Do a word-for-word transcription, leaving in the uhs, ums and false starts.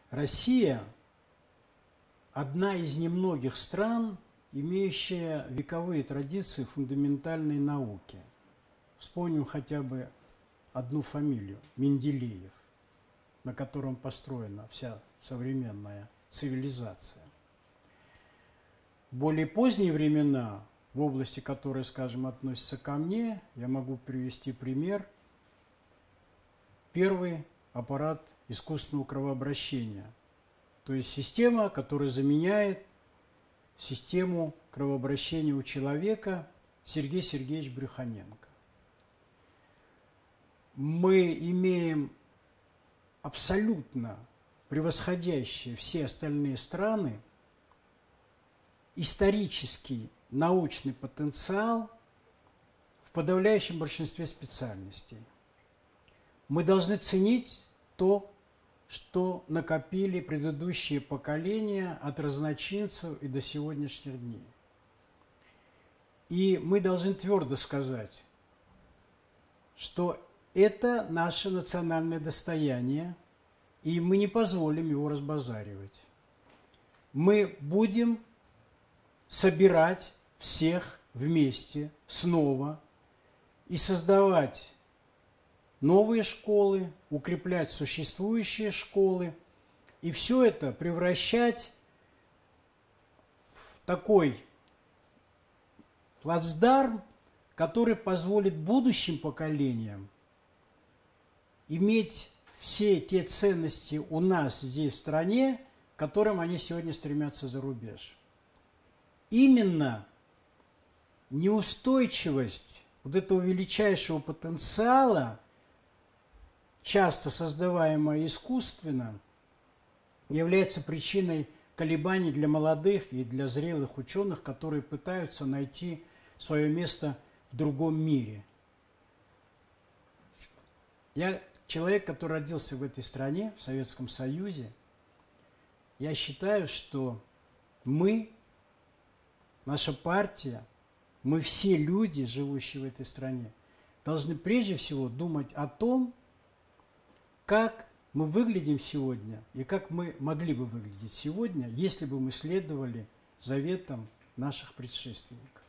Россия – одна из немногих стран, имеющая вековые традиции фундаментальной науки. Вспомним хотя бы одну фамилию – Менделеев, на котором построена вся современная цивилизация. В более поздние времена, в области, которая, скажем, относится ко мне, я могу привести пример. Первый аппарат искусственного кровообращения, то есть система, которая заменяет систему кровообращения у человека, Сергей Сергеевич Брюханенко. Мы имеем абсолютно превосходящие все остальные страны исторический научный потенциал в подавляющем большинстве специальностей. Мы должны ценить то, что накопили предыдущие поколения от разночинцев и до сегодняшних дней. И мы должны твердо сказать, что это наше национальное достояние, и мы не позволим его разбазаривать. Мы будем собирать всех вместе снова и создавать новые школы, укреплять существующие школы, и все это превращать в такой плацдарм, который позволит будущим поколениям иметь все те ценности у нас здесь в стране, к которым они сегодня стремятся за рубеж. Именно неустойчивость вот этого величайшего потенциала, часто создаваемая искусственно, является причиной колебаний для молодых и для зрелых ученых, которые пытаются найти свое место в другом мире. Я человек, который родился в этой стране, в Советском Союзе. Я считаю, что мы, наша партия, мы все люди, живущие в этой стране, должны прежде всего думать о том, как мы выглядим сегодня и как мы могли бы выглядеть сегодня, если бы мы следовали заветам наших предшественников.